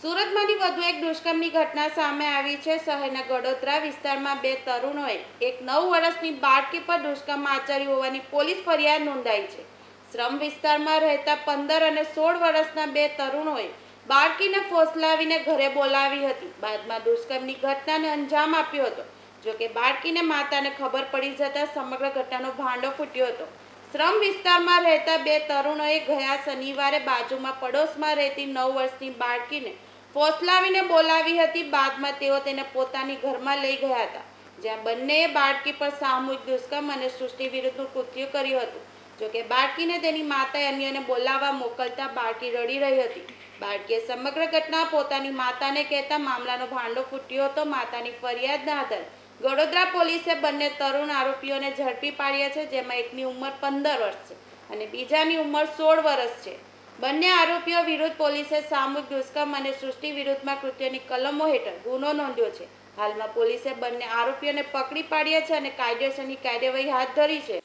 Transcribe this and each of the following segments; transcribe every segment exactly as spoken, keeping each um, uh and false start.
સુરતમાંથી વધુ એક દુષ્કર્મની ઘટના સામે આવી છે। શહેરના ગડોદરા વિસ્તારમાં બે તરુણોએ એક નવ વર્ષની બાળકી પર દુષ્કર્મ આચર્યું હોવાની પોલીસ ફરિયાદ નોંધાઈ છે। શ્રમ વિસ્તારમાં રહેતા પંદર અને સોળ વર્ષના બે તરુણોએ બાળકીને ફોસલાવીને ઘરે બોલાવી હતી। બાદમાં દુષ્કર્મની ઘટનાને અંજામ આપ્યો હતો। જોકે બાળકીને માતાને ખબર પડી જતા સમગ્ર ઘટનાનો ભાંડો ફૂટ્યો હતો। શ્રમ વિસ્તારમાં રહેતા બે તરુણોએ ગયા શનિવારે બાજુમાં પડોશમાં રહેતી નવ વર્ષની બાળકીને ફોસલાવીને બોલાવી હતી। બાદમાં તેઓ તેને પોતાની ઘરમાં લઈ ગયા હતા, જ્યાં બંનેએ બાળકી પર સામૂહિક દુષ્કર્મ અને સૃષ્ટિ વિરુદ્ધનું કૃત્ય કર્યું હતું। જોકે બાળકીને તેની માતાએ અન્યને બોલાવવા મોકલતા બાળકી રડી રહી હતી। બાળકીએ સમગ્ર ઘટના પોતાની માતાને કહેતા મામલાનો ભાંડો ફૂટ્યો હતો। માતાની ફરિયાદના આધારે ગડોદરા પોલીસે બંને તરુણ આરોપીઓને ઝડપી પાડ્યા છે, જેમાં એકની ઉંમર પંદર વર્ષ છે અને બીજાની ઉંમર સોળ વર્ષ છે। બંને આરોપીઓ વિરુદ્ધ પોલીસે સામૂહિક દુષ્કર્મ અને સૃષ્ટિ વિરુદ્ધમાં કૃત્યની કલમો હેઠળ ગુનો નોંધ્યો છે। હાલમાં પોલીસે બંને આરોપીઓને પકડી પાડ્યા છે અને કાયદેસરની કાર્યવાહી હાથ ધરી છે।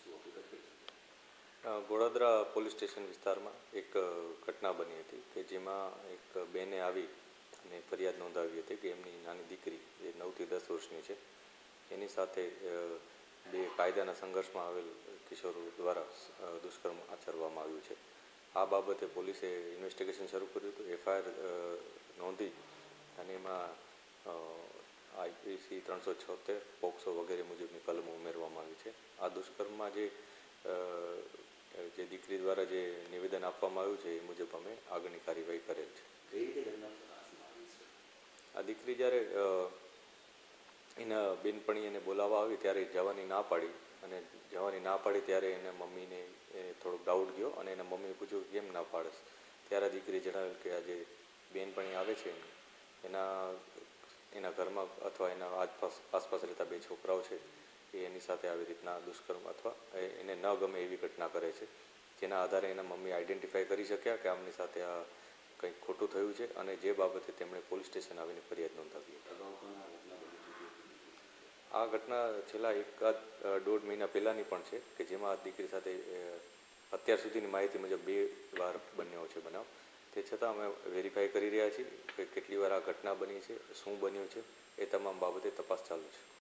ગોળાદરા પોલીસ સ્ટેશન વિસ્તારમાં એક ઘટના બની હતી કે જેમાં એક બેને આવી અને ફરિયાદ નોંધાવી હતી કે એમની નાની દીકરી જે નવથી દસ વર્ષની છે એની સાથે બે કાયદાના સંઘર્ષમાં આવેલ કિશોરો દ્વારા દુષ્કર્મ આચરવામાં આવ્યું છે। આ બાબતે પોલીસે ઇન્વેસ્ટિગેશન શરૂ કર્યું હતું, એફઆઈઆર નોંધી અને એમાં આઈપીસી ત્રણસો છોતેર પોક્સો વગેરે મુજબની કલમો ઉમેરવામાં આવી છે। આ દુષ્કર્મમાં જે જે દીકરી દ્વારા જે નિવેદન આપવામાં આવ્યું છે એ મુજબ અમે આગળની કાર્યવાહી કરેલ છે। આ દીકરી જ્યારે એના બેનપણી એને બોલાવવા આવી ત્યારે જવાની ના પાડી અને જવાની ના પાડી ત્યારે એને મમ્મીને થોડોક ડાઉટ ગયો અને એના મમ્મીએ પૂછ્યું કેમ ના પાડસ, ત્યારે દીકરી જણાવેલ કે આ જે બેનપણી આવે છે એના એના ઘરમાં અથવા એના આસપાસ આસપાસ રહેતા બે છોકરાઓ છે એ એની સાથે આવી રીતના દુષ્કર્મ અથવા એને ન ગમે એવી ઘટના કરે છે, જેના આધારે એના મમ્મી આઈડેન્ટિફાઈ કરી શક્યા કે આમની સાથે આ કંઈક ખોટું થયું છે અને જે બાબતે તેમણે પોલીસ સ્ટેશન આવીને ફરિયાદ નોંધાવી હતી। આ ઘટના છેલ્લા એકાદ દોઢ મહિના પહેલાંની પણ છે કે જેમાં દીકરી સાથે અત્યાર સુધીની માહિતી મુજબ બે વાર બન્યો છે બનાવ। તે છતાં અમે વેરીફાઈ કરી રહ્યા છીએ કે કેટલી વાર આ ઘટના બની છે, શું બન્યું છે, એ તમામ બાબતે તપાસ ચાલુ છે।